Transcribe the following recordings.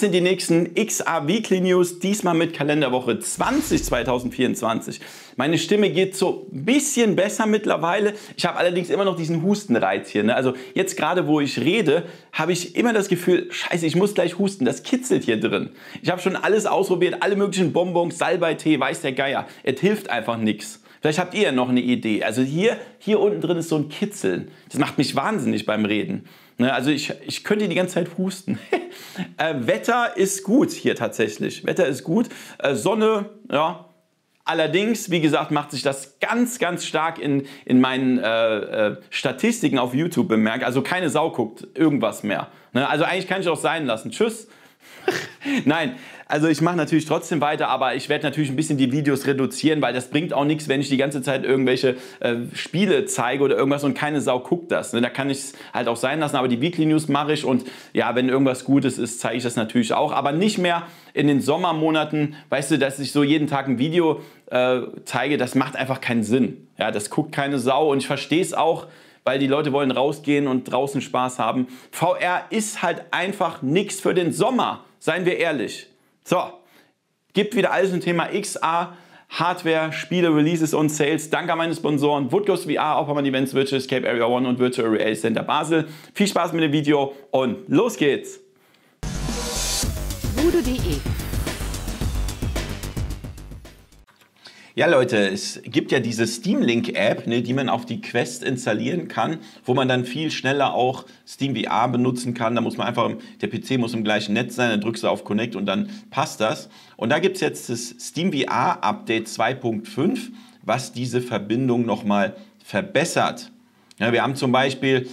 Das sind die nächsten XA Weekly News, diesmal mit Kalenderwoche 20 2024. Meine Stimme geht so ein bisschen besser mittlerweile. Ich habe allerdings immer noch diesen Hustenreiz hier. Ne? Also jetzt gerade, wo ich rede, habe ich immer das Gefühl, scheiße, ich muss gleich husten. Das kitzelt hier drin. Ich habe schon alles ausprobiert, alle möglichen Bonbons, Salbeitee, weiß der Geier. Es hilft einfach nichts. Vielleicht habt ihr ja noch eine Idee. Also hier unten drin ist so ein Kitzeln. Das macht mich wahnsinnig beim Reden. Also ich könnte die ganze Zeit husten. Wetter ist gut hier tatsächlich. Wetter ist gut. Sonne, ja. Allerdings, wie gesagt, macht sich das ganz, ganz stark in meinen Statistiken auf YouTube bemerkt. Also keine Sau guckt irgendwas mehr. Also eigentlich kann ich auch sein lassen. Tschüss. Nein, also ich mache natürlich trotzdem weiter, aber ich werde natürlich ein bisschen die Videos reduzieren, weil das bringt auch nichts, wenn ich die ganze Zeit irgendwelche Spiele zeige oder irgendwas und keine Sau guckt das. Da kann ich es halt auch sein lassen, aber die Weekly News mache ich und ja, wenn irgendwas Gutes ist, zeige ich das natürlich auch, aber nicht mehr in den Sommermonaten, weißt du, dass ich so jeden Tag ein Video zeige, das macht einfach keinen Sinn. Ja, das guckt keine Sau und ich verstehe es auch, weil die Leute wollen rausgehen und draußen Spaß haben. VR ist halt einfach nichts für den Sommer, seien wir ehrlich. So, gibt wieder alles zum Thema XA, Hardware, Spiele, Releases und Sales. Danke an meine Sponsoren Woodghost VR, Oppermann Events, Virtual Escape Area 1 und Virtual Reality Center Basel. Viel Spaß mit dem Video und los geht's! Voodoo.de. Ja Leute, es gibt ja diese Steam Link App, ne, die man auf die Quest installieren kann, wo man dann viel schneller auch Steam VR benutzen kann. Da muss man einfach, der PC muss im gleichen Netz sein, dann drückst du auf Connect und dann passt das. Und da gibt es jetzt das Steam VR Update 2.5, was diese Verbindung nochmal verbessert. Ja, wir haben zum Beispiel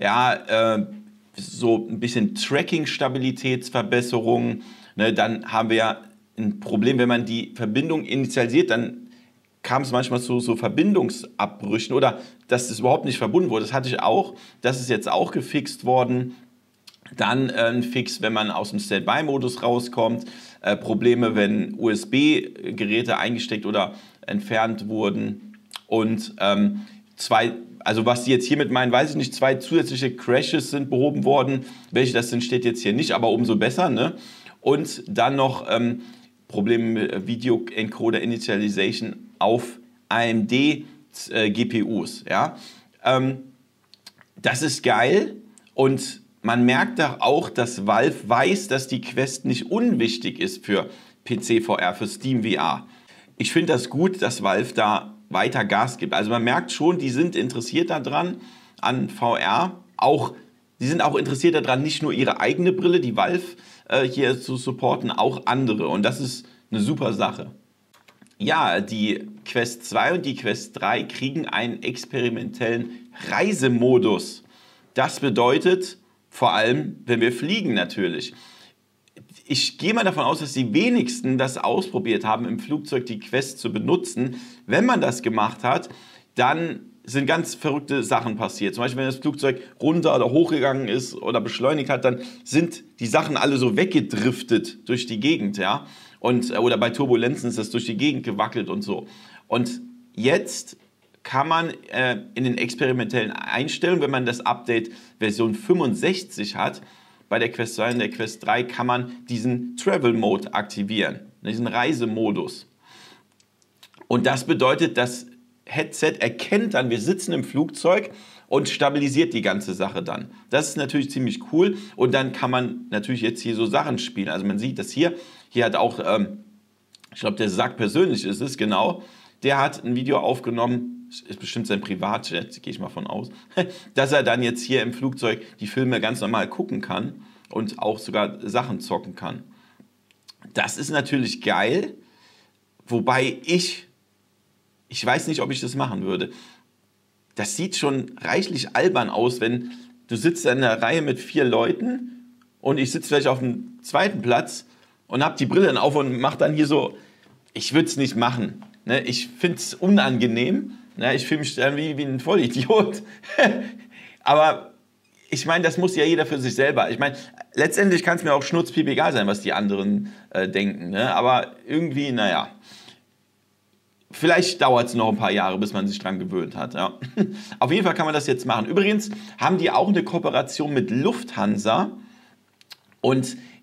so ein bisschen Tracking-Stabilitätsverbesserungen. Ne, dann haben wir ein Problem, wenn man die Verbindung initialisiert, dann kam es manchmal zu so Verbindungsabbrüchen oder dass es überhaupt nicht verbunden wurde. Das hatte ich auch. Das ist jetzt auch gefixt worden. Dann ein Fix, wenn man aus dem Standby-Modus rauskommt. Probleme, wenn USB-Geräte eingesteckt oder entfernt wurden. Und also was die jetzt hiermit meinen, weiß ich nicht. 2 zusätzliche Crashes sind behoben worden. Welche das sind, steht jetzt hier nicht, aber umso besser. Ne? Und dann noch Probleme mit Video Encoder Initialization auf AMD GPUs. Ja? Das ist geil und man merkt auch, dass Valve weiß, dass die Quest nicht unwichtig ist für PC VR, für Steam VR. Ich finde das gut, dass Valve da weiter Gas gibt. Also man merkt schon, die sind interessiert daran, an VR. Die sind auch interessiert daran, nicht nur ihre eigene Brille, die Valve hier zu supporten, auch andere. Und das ist eine super Sache. Ja, die Quest 2 und die Quest 3 kriegen einen experimentellen Reisemodus. Das bedeutet vor allem, wenn wir fliegen natürlich. Ich gehe mal davon aus, dass die wenigsten das ausprobiert haben, im Flugzeug die Quest zu benutzen. Wenn man das gemacht hat, dann sind ganz verrückte Sachen passiert. Zum Beispiel, wenn das Flugzeug runter oder hochgegangen ist oder beschleunigt hat, dann sind die Sachen alle so weggedriftet durch die Gegend, ja. Oder bei Turbulenzen ist das durch die Gegend gewackelt und so. Und jetzt kann man in den experimentellen Einstellungen, wenn man das Update Version 65 hat, bei der Quest 2 und der Quest 3 kann man diesen Travel Mode aktivieren, diesen Reisemodus. Und das bedeutet, das Headset erkennt dann, wir sitzen im Flugzeug und stabilisiert die ganze Sache dann. Das ist natürlich ziemlich cool und dann kann man natürlich jetzt hier so Sachen spielen. Also man sieht das hier hat auch, ich glaube der Sack persönlich ist es, genau, der hat ein Video aufgenommen, ist bestimmt sein Privatjet, gehe ich mal von aus, dass er dann jetzt hier im Flugzeug die Filme ganz normal gucken kann und auch sogar Sachen zocken kann. Das ist natürlich geil, wobei ich weiß nicht, ob ich das machen würde. Das sieht schon reichlich albern aus, wenn du sitzt in einer Reihe mit 4 Leuten und ich sitze vielleicht auf dem zweiten Platz und habe die Brille dann auf und mache dann hier so, ich würde es nicht machen. Ne? Ich finde es unangenehm. Ne? Ich fühle mich dann wie ein Vollidiot. Aber ich meine, das muss ja jeder für sich selber. Ich meine, letztendlich kann es mir auch schnurzpiep egal sein, was die anderen denken. Ne? Aber irgendwie, naja. Vielleicht dauert es noch ein paar Jahre, bis man sich dran gewöhnt hat. Ja. Auf jeden Fall kann man das jetzt machen. Übrigens haben die auch eine Kooperation mit Lufthansa. Und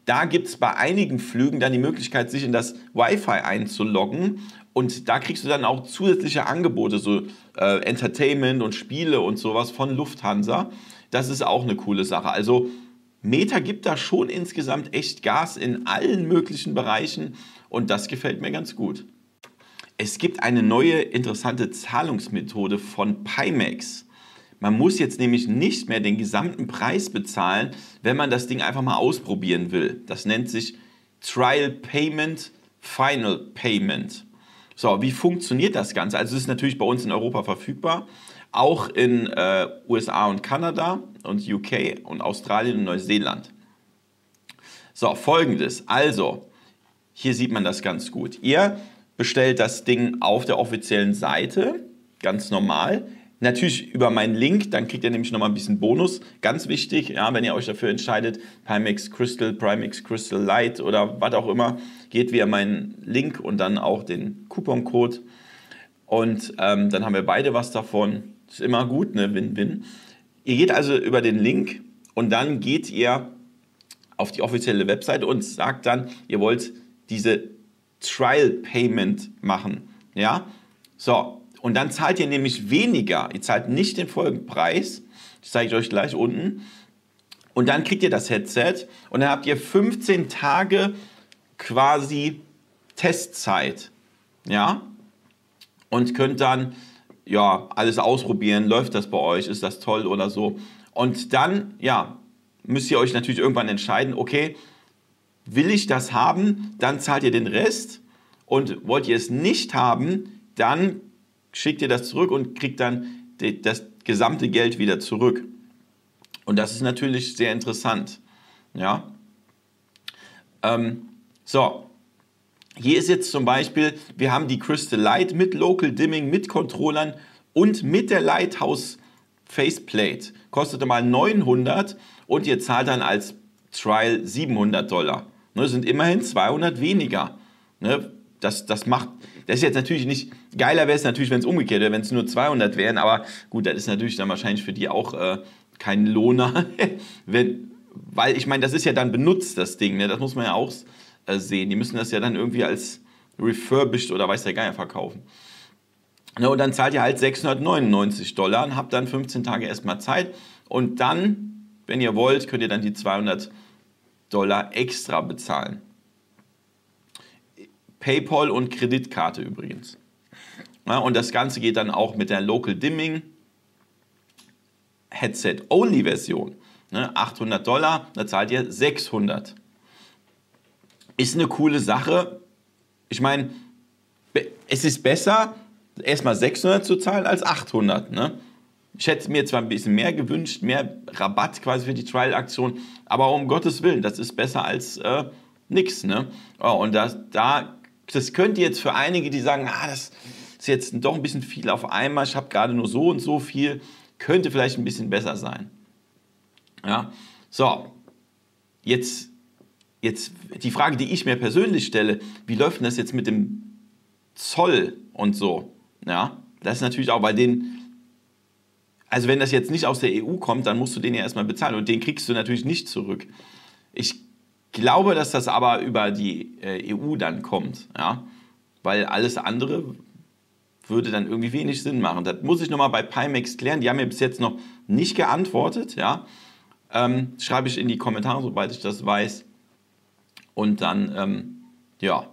Da gibt es bei einigen Flügen dann die Möglichkeit, sich in das Wi-Fi einzuloggen. Und da kriegst du dann auch zusätzliche Angebote, so Entertainment und Spiele und sowas von Lufthansa. Das ist auch eine coole Sache. Also Meta gibt da schon insgesamt echt Gas in allen möglichen Bereichen und das gefällt mir ganz gut. Es gibt eine neue interessante Zahlungsmethode von Pimax. Man muss jetzt nämlich nicht mehr den gesamten Preis bezahlen, wenn man das Ding einfach mal ausprobieren will. Das nennt sich Trial Payment, Final Payment. So, wie funktioniert das Ganze? Also es ist natürlich bei uns in Europa verfügbar, auch in USA und Kanada und UK und Australien und Neuseeland. So, folgendes. Also, hier sieht man das ganz gut. Ihr bestellt das Ding auf der offiziellen Seite, ganz normal. Natürlich über meinen Link, dann kriegt ihr nämlich nochmal ein bisschen Bonus. Ganz wichtig, ja, wenn ihr euch dafür entscheidet, Pimax Crystal, Pimax Crystal Light oder was auch immer, geht via meinen Link und dann auch den Couponcode. Und dann haben wir beide was davon. Das ist immer gut, ne? Win-Win. Ihr geht also über den Link und dann geht ihr auf die offizielle Webseite und sagt dann, ihr wollt diese Trial Payment machen. Ja, so. Und dann zahlt ihr nämlich weniger. Ihr zahlt nicht den Folgepreis. Das zeige ich euch gleich unten. Und dann kriegt ihr das Headset und dann habt ihr 15 Tage quasi Testzeit. Ja? Und könnt dann ja, alles ausprobieren. Läuft das bei euch? Ist das toll oder so? Und dann ja, müsst ihr euch natürlich irgendwann entscheiden, okay, will ich das haben? Dann zahlt ihr den Rest. Und wollt ihr es nicht haben, dann schickt ihr das zurück und kriegt dann das gesamte Geld wieder zurück. Und das ist natürlich sehr interessant. Ja? So, hier ist jetzt zum Beispiel, wir haben die Crystal Light mit Local Dimming, mit Controllern und mit der Lighthouse Faceplate. Kostete mal 900 und ihr zahlt dann als Trial $700. Das sind immerhin 200 weniger. Das ist jetzt natürlich nicht, geiler wäre es natürlich, wenn es umgekehrt wäre, wenn es nur 200 wären, aber gut, das ist natürlich dann wahrscheinlich für die auch kein Lohner, weil ich meine, das ist ja dann benutzt, das Ding, ne? Das muss man ja auch sehen, die müssen das ja dann irgendwie als refurbished oder weiß der Geier verkaufen. Ne, und dann zahlt ihr halt $699 und habt dann 15 Tage erstmal Zeit und dann, wenn ihr wollt, könnt ihr dann die $200 extra bezahlen. PayPal und Kreditkarte übrigens. Ja, und das Ganze geht dann auch mit der Local Dimming Headset-Only-Version. Ne, $800, da zahlt ihr 600. Ist eine coole Sache. Ich meine, es ist besser, erstmal 600 zu zahlen als 800. Ne? Ich hätte mir zwar ein bisschen mehr gewünscht, mehr Rabatt quasi für die Trial-Aktion, aber um Gottes Willen, das ist besser als nichts. Ne? Oh, und das könnte jetzt für einige, die sagen, das ist jetzt doch ein bisschen viel auf einmal, ich habe gerade nur so und so viel, könnte vielleicht ein bisschen besser sein. Ja, so, jetzt die Frage, die ich mir persönlich stelle, wie läuft denn das jetzt mit dem Zoll und so? Ja, das ist natürlich auch bei denen, also wenn das jetzt nicht aus der EU kommt, dann musst du den ja erstmal bezahlen und den kriegst du natürlich nicht zurück. Ich glaube, dass das aber über die EU dann kommt, ja, weil alles andere würde dann irgendwie wenig Sinn machen. Das muss ich nochmal bei Pimax klären, die haben mir bis jetzt noch nicht geantwortet, ja. Schreibe ich in die Kommentare, sobald ich das weiß. Und dann, ja,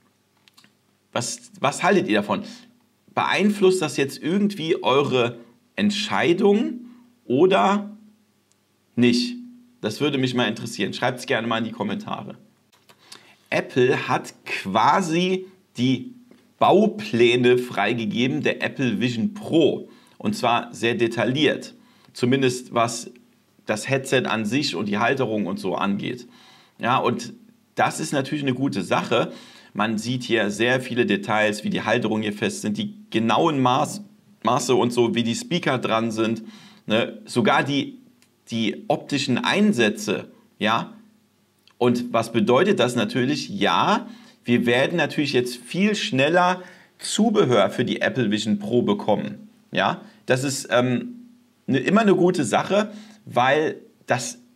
was haltet ihr davon? Beeinflusst das jetzt irgendwie eure Entscheidung oder nicht? Das würde mich mal interessieren. Schreibt es gerne mal in die Kommentare. Apple hat quasi die Baupläne freigegeben der Apple Vision Pro. Und zwar sehr detailliert. Zumindest was das Headset an sich und die Halterung und so angeht. Ja, und das ist natürlich eine gute Sache. Man sieht hier sehr viele Details, wie die Halterungen hier fest sind, die genauen Maße und so, wie die Speaker dran sind. Ne? Sogar die optischen Einsätze. Ja? Und was bedeutet das natürlich? Ja, wir werden natürlich jetzt viel schneller Zubehör für die Apple Vision Pro bekommen. Ja? Das ist immer eine gute Sache, weil das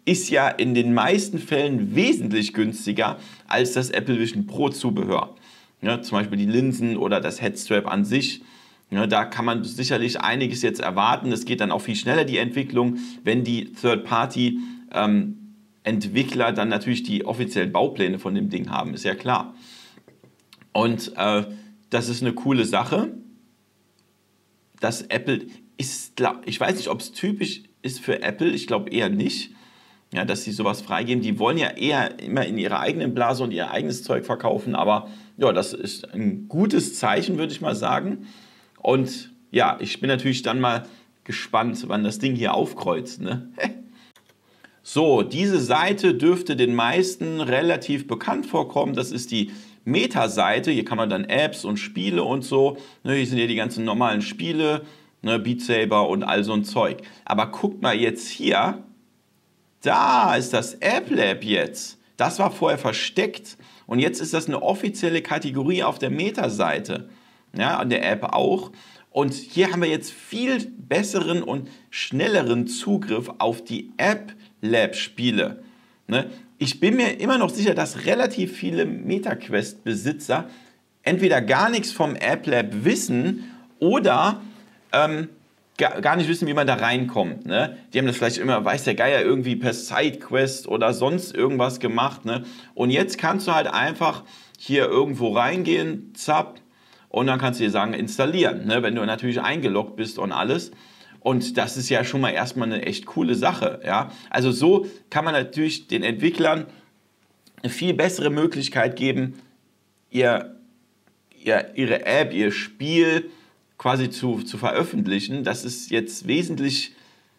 ist ja in den meisten Fällen wesentlich günstiger als das Apple Vision Pro Zubehör. Ja, zum Beispiel die Linsen oder das Headstrap an sich. Ja, da kann man sicherlich einiges jetzt erwarten. Es geht dann auch viel schneller, die Entwicklung, wenn die Third-Party-Entwickler dann natürlich die offiziellen Baupläne von dem Ding haben, ist ja klar. Und das ist eine coole Sache. Das Apple ist, ich weiß nicht, ob es typisch ist für Apple, ich glaube eher nicht, ja, dass sie sowas freigeben. Die wollen ja eher immer in ihrer eigenen Blase und ihr eigenes Zeug verkaufen, aber ja, das ist ein gutes Zeichen, würde ich mal sagen. Und ja, ich bin natürlich dann mal gespannt, wann das Ding hier aufkreuzt, ne? So, diese Seite dürfte den meisten relativ bekannt vorkommen. Das ist die Meta-Seite. Hier kann man dann Apps und Spiele und so. Ne, hier sind ja die ganzen normalen Spiele, ne, Beat Saber und all so ein Zeug. Aber guckt mal jetzt hier, da ist das App Lab jetzt. Das war vorher versteckt und jetzt ist das eine offizielle Kategorie auf der Meta-Seite. Ja, an der App auch. Und hier haben wir jetzt viel besseren und schnelleren Zugriff auf die App Lab Spiele. Ne? Ich bin mir immer noch sicher, dass relativ viele MetaQuest-Besitzer entweder gar nichts vom App Lab wissen oder gar nicht wissen, wie man da reinkommt. Ne? Die haben das vielleicht immer, weiß der Geier, irgendwie per Sidequest oder sonst irgendwas gemacht. Ne? Und jetzt kannst du halt einfach hier irgendwo reingehen, zapp, und dann kannst du dir sagen, installieren, ne? Wenn du natürlich eingeloggt bist und alles. Und das ist ja schon mal erstmal eine echt coole Sache. Ja? Also so kann man natürlich den Entwicklern eine viel bessere Möglichkeit geben, ihre App, ihr Spiel quasi zu veröffentlichen. Das ist jetzt wesentlich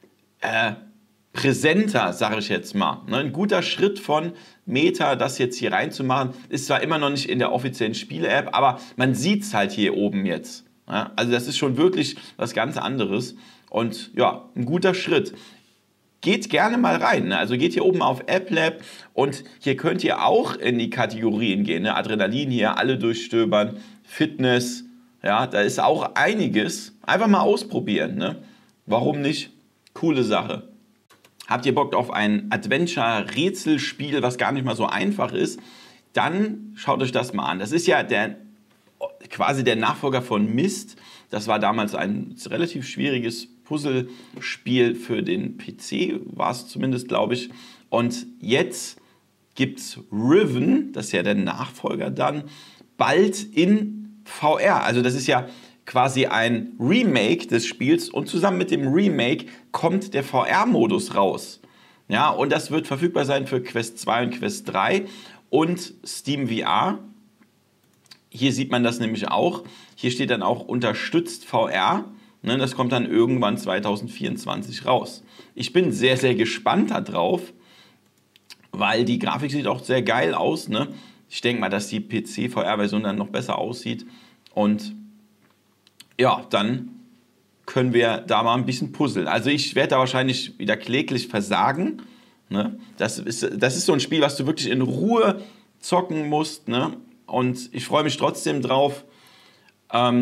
präsenter, sage ich jetzt mal. Ne? Ein guter Schritt von Meta, das jetzt hier reinzumachen, ist zwar immer noch nicht in der offiziellen Spiele-App, aber man sieht es halt hier oben jetzt. Ja? Also das ist schon wirklich was ganz anderes und ja, ein guter Schritt. Geht gerne mal rein, ne? Also geht hier oben auf App Lab und hier könnt ihr auch in die Kategorien gehen, ne? Adrenalin hier, alle durchstöbern, Fitness, ja, da ist auch einiges. Einfach mal ausprobieren, ne? Warum nicht? Coole Sache. Habt ihr Bock auf ein Adventure-Rätselspiel, was gar nicht mal so einfach ist, dann schaut euch das mal an. Das ist ja quasi der Nachfolger von Myst. Das war damals ein relativ schwieriges Puzzlespiel für den PC, war es zumindest, glaube ich. Und jetzt gibt es Riven, das ist ja der Nachfolger dann, bald in VR. Also das ist ja quasi ein Remake des Spiels und zusammen mit dem Remake kommt der VR-Modus raus. Ja, und das wird verfügbar sein für Quest 2 und Quest 3 und Steam VR. Hier sieht man das nämlich auch. Hier steht dann auch unterstützt VR. Ne, das kommt dann irgendwann 2024 raus. Ich bin sehr, sehr gespannt darauf, weil die Grafik sieht auch sehr geil aus. Ne? Ich denke mal, dass die PC-VR-Version dann noch besser aussieht. Und ja, dann können wir da mal ein bisschen puzzeln. Also ich werde da wahrscheinlich wieder kläglich versagen. Ne? Das ist so ein Spiel, was du wirklich in Ruhe zocken musst. Ne? Und ich freue mich trotzdem drauf. Ach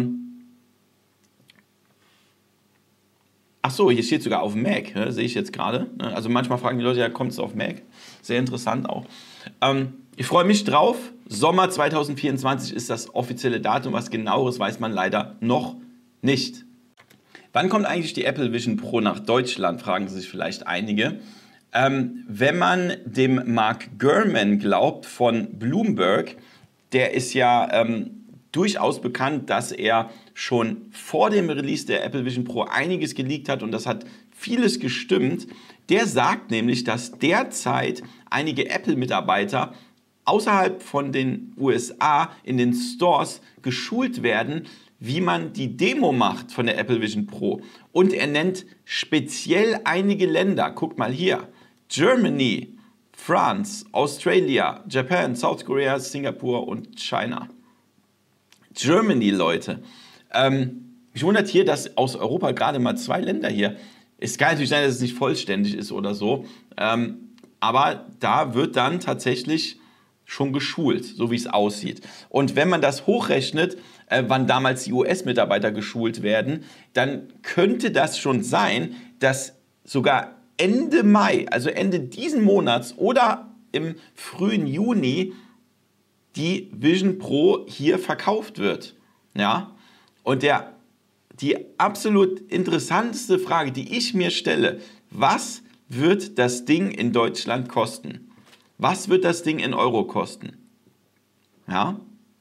so, hier steht sogar auf Mac, ne? Sehe ich jetzt gerade. Ne? Also manchmal fragen die Leute, ja, kommt es auf Mac? Sehr interessant auch. Ich freue mich drauf. Sommer 2024 ist das offizielle Datum. Was genaueres weiß man leider noch nicht. Wann kommt eigentlich die Apple Vision Pro nach Deutschland, fragen sich vielleicht einige. Wenn man dem Mark Gurman glaubt von Bloomberg, der ist ja durchaus bekannt, dass er schon vor dem Release der Apple Vision Pro einiges geleakt hat und das hat vieles gestimmt. Der sagt nämlich, dass derzeit einige Apple-Mitarbeiter außerhalb von den USA in den Stores geschult werden, wie man die Demo macht von der Apple Vision Pro. Und er nennt speziell einige Länder. Guckt mal hier. Germany, France, Australia, Japan, South Korea, Singapur und China. Germany, Leute. Mich wundert hier, dass aus Europa gerade mal 2 Länder hier. Es kann natürlich sein, dass es nicht vollständig ist oder so. Aber da wird dann tatsächlich schon geschult, so wie es aussieht. Und wenn man das hochrechnet, wann damals die US-Mitarbeiter geschult werden, dann könnte das schon sein, dass sogar Ende Mai, also Ende diesen Monats oder im frühen Juni, die Vision Pro hier verkauft wird. Ja? Und die absolut interessanteste Frage, die ich mir stelle, was wird das Ding in Deutschland kosten? Was wird das Ding in Euro kosten? Ja?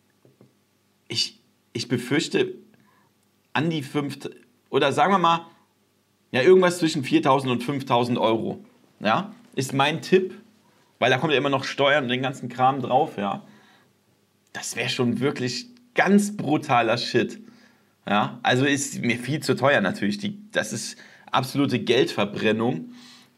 Ich befürchte an die 5, oder sagen wir mal, ja, irgendwas zwischen 4.000 und 5.000 Euro. Ja? Ist mein Tipp, weil da kommt ja immer noch Steuern und den ganzen Kram drauf. Ja? Das wäre schon wirklich ganz brutaler Shit. Ja? Also ist mir viel zu teuer natürlich. Das ist absolute Geldverbrennung.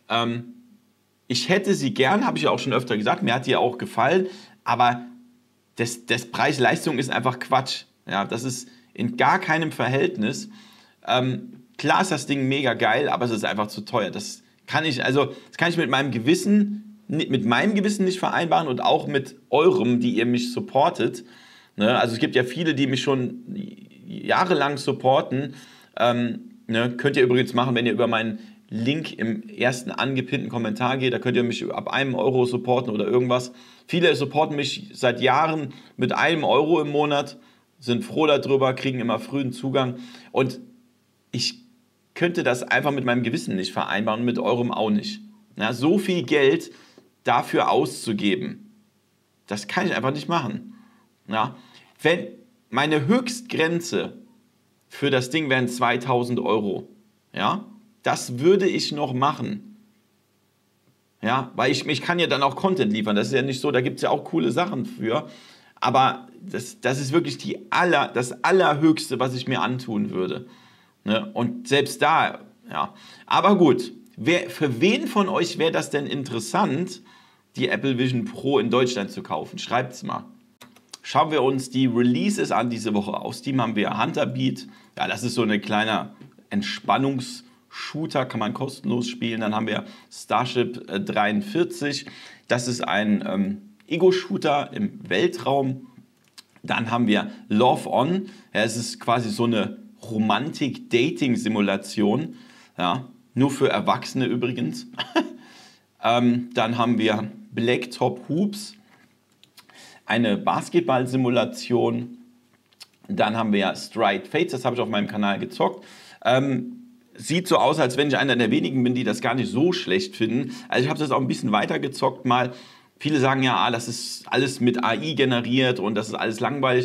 Ich hätte sie gern, habe ich ja auch schon öfter gesagt, mir hat die ja auch gefallen, aber das Preis-Leistung ist einfach Quatsch. Ja? Das ist in gar keinem Verhältnis. Klar ist das Ding mega geil, aber es ist einfach zu teuer. Das kann ich mit meinem Gewissen nicht vereinbaren und auch mit eurem, die ihr mich supportet. Ne? Also es gibt ja viele, die mich schon jahrelang supporten. Ne? Könnt ihr übrigens machen, wenn ihr über meinen Link im ersten angepinnten Kommentar geht. Da könnt ihr mich ab 1 Euro supporten oder irgendwas. Viele supporten mich seit Jahren mit 1 Euro im Monat, sind froh darüber, kriegen immer frühen Zugang. Und ich könnte das einfach mit meinem Gewissen nicht vereinbaren und mit eurem auch nicht. Ja, so viel Geld dafür auszugeben, das kann ich einfach nicht machen. Ja, wenn meine Höchstgrenze für das Ding wären 2.000 Euro, ja, das würde ich noch machen. Ja, weil ich kann ja dann auch Content liefern. Das ist ja nicht so, da gibt es ja auch coole Sachen für. Aber das ist wirklich das Allerhöchste, was ich mir antun würde. Ne? Und selbst da, ja. Aber gut, für wen von euch wäre das denn interessant, die Apple Vision Pro in Deutschland zu kaufen? Schreibt es mal. Schauen wir uns die Releases an diese Woche. Auf Steam haben wir Hunter Beat. Ja, das ist so ein kleiner Entspannungs-Shooter, kann man kostenlos spielen. Dann haben wir Starship 43. Das ist ein Ego-Shooter im Weltraum. Dann haben wir Love On. Ja, es ist quasi so eine Romantik-Dating-Simulation. Ja, nur für Erwachsene übrigens. Dann haben wir Blacktop Hoops, eine Basketball-Simulation. Dann haben wir Stride Fates, das habe ich auf meinem Kanal gezockt. Sieht so aus, als wenn ich einer der wenigen bin, die das gar nicht so schlecht finden. Also ich habe das auch ein bisschen weiter gezockt mal. Viele sagen ja, das ist alles mit AI generiert und das ist alles langweilig.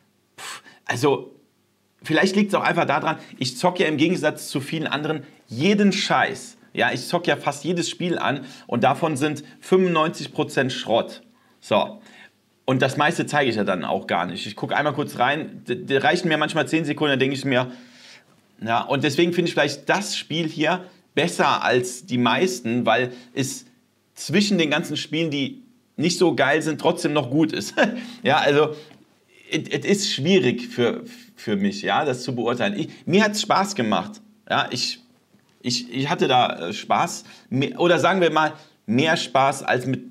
Also vielleicht liegt es auch einfach daran, ich zocke ja im Gegensatz zu vielen anderen jeden Scheiß. Ja, ich zocke ja fast jedes Spiel an und davon sind 95% Schrott. So. Und das meiste zeige ich ja dann auch gar nicht. Ich gucke einmal kurz rein, da reichen mir manchmal 10 Sekunden, dann denke ich mir, ja, und deswegen finde ich vielleicht das Spiel hier besser als die meisten, weil es zwischen den ganzen Spielen, die nicht so geil sind, trotzdem noch gut ist. Ja, also es ist schwierig für mich, ja, das zu beurteilen. Mir hat es Spaß gemacht. Ja, ich hatte da Spaß, oder sagen wir mal, mehr Spaß als mit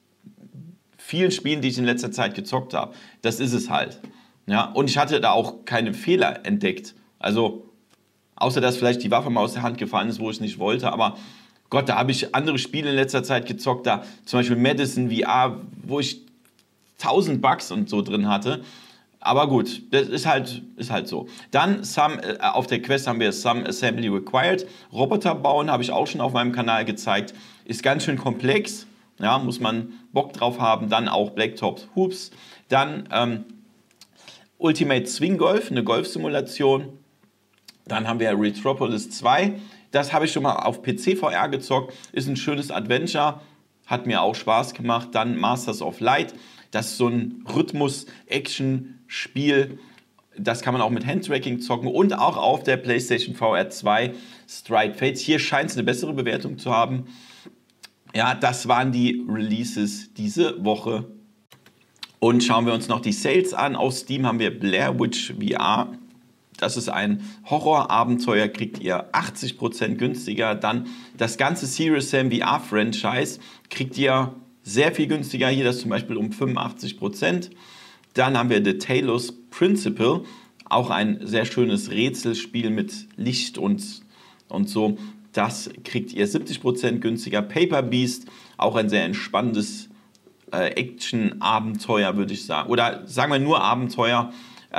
vielen Spielen, die ich in letzter Zeit gezockt habe. Das ist es halt. Ja, und ich hatte da auch keine Fehler entdeckt. Also, außer dass vielleicht die Waffe mal aus der Hand gefallen ist, wo ich es nicht wollte. Aber Gott, da habe ich andere Spiele in letzter Zeit gezockt. Da zum Beispiel Madison VR, wo ich 1000 Bugs und so drin hatte. Aber gut, das ist halt so. Dann auf der Quest haben wir Some Assembly Required. Roboter bauen habe ich auch schon auf meinem Kanal gezeigt. Ist ganz schön komplex. Ja, muss man Bock drauf haben. Dann auch Blacktop Hoops. Dann Ultimate Swing Golf, eine Golfsimulation. Dann haben wir Retropolis 2. Das habe ich schon mal auf PC VR gezockt. Ist ein schönes Adventure. Hat mir auch Spaß gemacht. Dann Masters of Light. Das ist so ein Rhythmus-Action-Spiel. Das kann man auch mit Handtracking zocken. Und auch auf der PlayStation VR 2 Stride Fates. Hier scheint es eine bessere Bewertung zu haben. Ja, das waren die Releases diese Woche. Und schauen wir uns noch die Sales an. Auf Steam haben wir Blair Witch VR. Das ist ein Horrorabenteuer, kriegt ihr 80% günstiger. Dann das ganze Serious Sam VR-Franchise kriegt ihr sehr viel günstiger. Hier das zum Beispiel um 85%. Dann haben wir The Talos Principle. Auch ein sehr schönes Rätselspiel mit Licht und so. Das kriegt ihr 70% günstiger. Paper Beast, auch ein sehr entspannendes Action-Abenteuer, würde ich sagen. Oder sagen wir nur Abenteuer,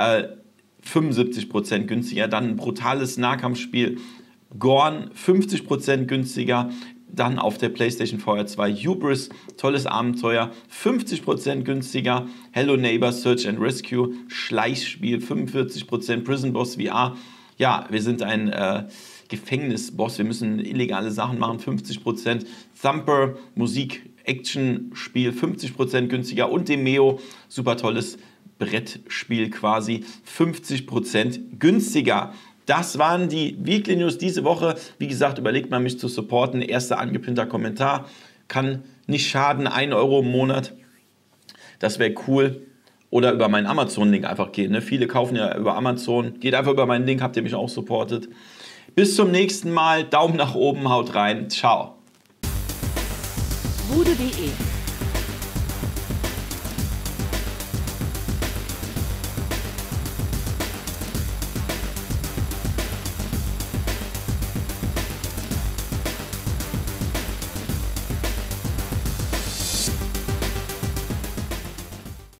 75% günstiger. Dann ein brutales Nahkampfspiel, Gorn, 50% günstiger. Dann auf der PlayStation VR 2 Hubris, tolles Abenteuer, 50% günstiger. Hello Neighbor Search and Rescue, Schleichspiel, 45%. Prison Boss VR, ja, wir sind ein Gefängnisboss, wir müssen illegale Sachen machen, 50%. Thumper, Musik, Action-Spiel, 50% günstiger. Und Demeo, super tolles Brettspiel quasi, 50% günstiger. Das waren die Weekly News diese Woche. Wie gesagt, überlegt mal, mich zu supporten. Erster angepinnter Kommentar. Kann nicht schaden, 1 Euro im Monat. Das wäre cool. Oder über meinen Amazon-Link einfach gehen. Ne? Viele kaufen ja über Amazon. Geht einfach über meinen Link, habt ihr mich auch supportet. Bis zum nächsten Mal. Daumen nach oben, haut rein. Ciao. Bude.de